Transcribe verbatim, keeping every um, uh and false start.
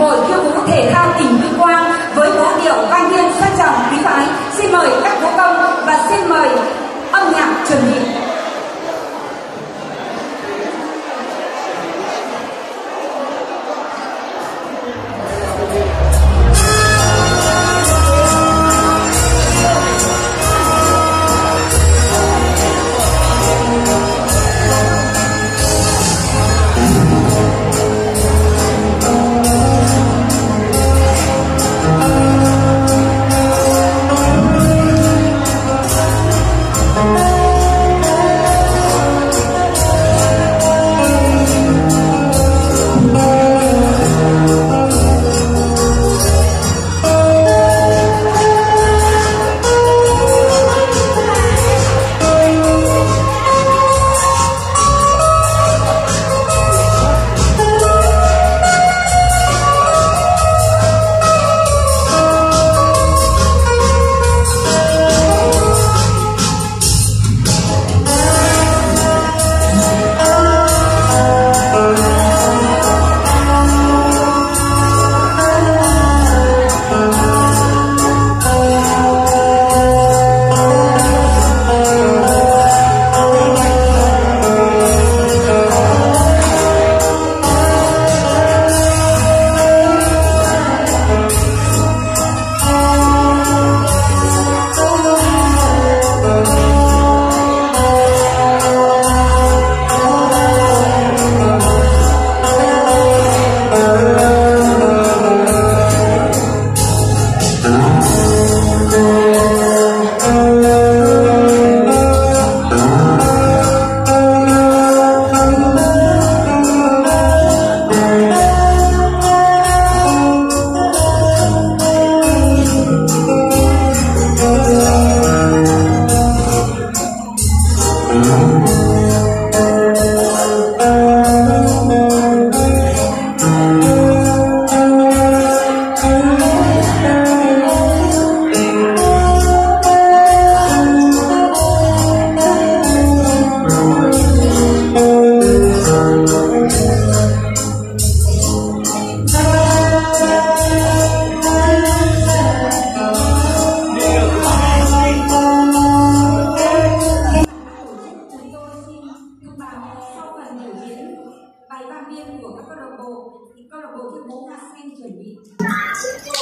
hội khiêu vũ thể thao tỉnh Tuyên Quang với vũ điệu oanh liệt sang trọng quý phái. Xin mời các vũ công và xin mời âm nhạc chuẩn bị. Bài ba biên của các câu lạc bộ thì câu lạc bộ khiêu vũ Hoa Sen chuẩn bị.